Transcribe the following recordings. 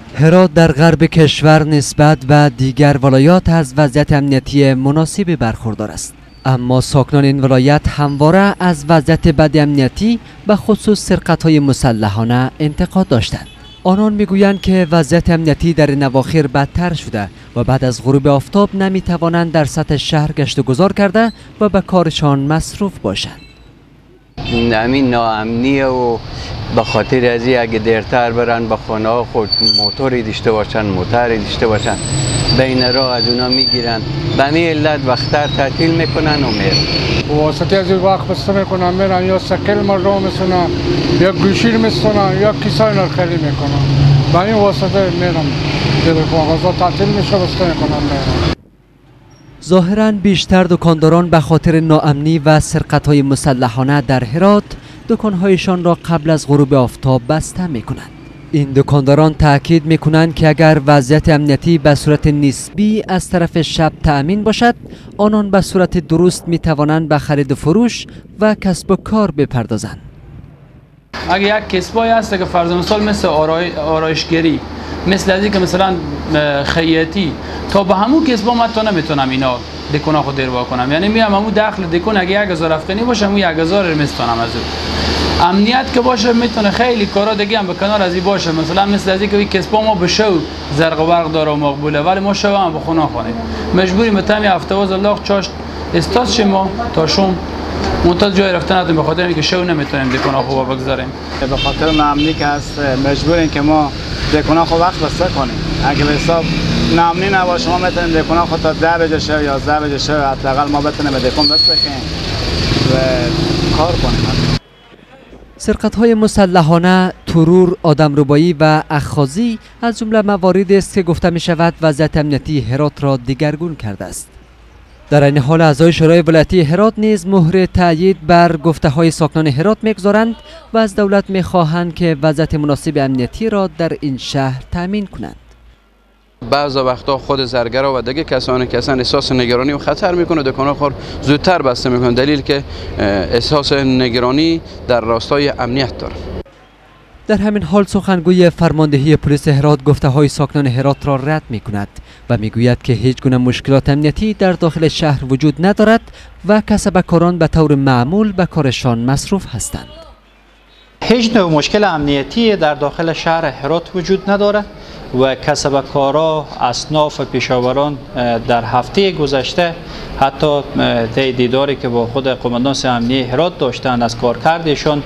هرات در غرب کشور نسبت به دیگر ولایات از وضعیت امنیتی مناسبی برخوردار است، اما ساکنان این ولایت همواره از وضعیت بد امنیتی به خصوص سرقت‌های مسلحانه انتقاد داشتند. آنان میگویند که وضعیت امنیتی در این اواخر بدتر شده و بعد از غروب آفتاب نمیتوانند در سطح شهر گشت و گذار کرده و به کارشان مصروف باشند. همین ناامنیه و به خاطر از این اگه دیرتر برن به خانه ها خود موتوری داشته باشن، موتری داشته باشن، بین راه از اونا میگیرن، به همین علت وقتر تعطیل میکنن و میرن. واسطه از این وقت بسته میکنن میرن، یا سکل مردم میسونن، یا گوشیر میسونن، یا کیسای نرخلی میکنن. به این واسطه میرن، غذا تعطیل میشه بسته میکنن میرن. ظاهراً بیشتر دکانداران به خاطر ناامنی و سرقت‌های مسلحانه در هرات دکان‌هایشان را قبل از غروب آفتاب بسته می‌کنند. این دکانداران تأکید می‌کنند که اگر وضعیت امنیتی به صورت نسبی از طرف شب تأمین باشد، آنان به صورت درست می‌توانند به خرید و فروش و کسب و کار بپردازند. اگه یک کسبایی هست که فرض مثال مثل آرایشگری، مثل از که مثلا خیاطی، تا به همون کسبا من تا نمیتونم اینا دکونا خود دروا کنم، یعنی میام همون دخل دکون اگه 1000 افغانی باشه همون 1000 میستونم از اون. امنیت که باشه میتونه خیلی کارا دیگه هم به کنار از این باشه، مثلا مثل از که کسبا ما به شو زرق و برق داره و مقبوله، ولی ما شو هم به خونه خونیم مجبوریم به تمی هفته واز الله چاش استاس شما تا شوم منتظر جای رفتن نداریم، به خاطر اینکه شو نمیتونیم دکونا خوب بگذاریم. به خاطر ناامنی که هست مجبوریم که ما دکونا خود وقت بسته کنیم. اگه به حساب ناامنی نباشه ما میتونیم دکونا خود تا 10 بجه شب یا 11 بجه شب حداقل ما بتونیم به دکون بسته کنیم و کار کنیم. سرقت‌های مسلحانه، ترور، آدمربایی و اخاذی از جمله مواردی است که گفته می شود وضعیت امنیتی هرات را دگرگون کرده است. در این حال اعضای شورای ولایتی هرات نیز مهر تأیید بر گفته‌های ساکنان هرات می‌گذارند و از دولت می‌خواهند که وضعیت مناسب امنیتی را در این شهر تامین کنند. بعضا وقتا خود زرگرا و دیگه کسانی که اصلا احساس نگرانی و خطر میکنه دکان‌ها خود زودتر بسته میکنه، دلیل که احساس نگرانی در راستای امنیت داره. در همین حال سخنگوی فرماندهی پلیس هرات گفته‌های ساکنان هرات را رد می‌کند و میگوید که هیچ گونه مشکلات امنیتی در داخل شهر وجود ندارد و کسبکاران به طور معمول به کارشان مصروف هستند. هیچ نوع مشکل امنیتی در داخل شهر هرات وجود ندارد و کسبکارا، اصناف و پیشاوران در هفته گذشته حتی دیداری که با خود قماندان امنیتی هرات داشتند از کارکردشان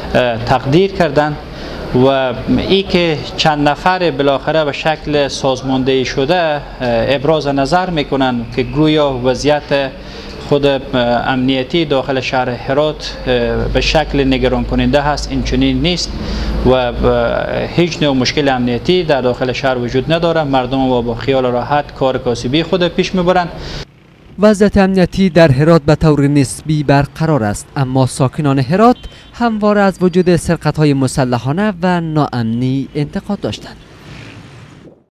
تقدیر کردند و ای که چند نفر بالاخره به شکل سازماندهی شده ابراز نظر میکنند که گویا وضعیت خود امنیتی داخل شهر هرات به شکل نگران کننده هست. این چنین نیست و هیچ نوع مشکل امنیتی در داخل شهر وجود نداره. مردم با خیال راحت کار کاسبی خود پیش میبرند. وضعیت امنیتی در هرات به طور نسبی برقرار است، اما ساکنان هرات همواره از وجود سرقت‌های مسلحانه و ناامنی انتقاد داشتند.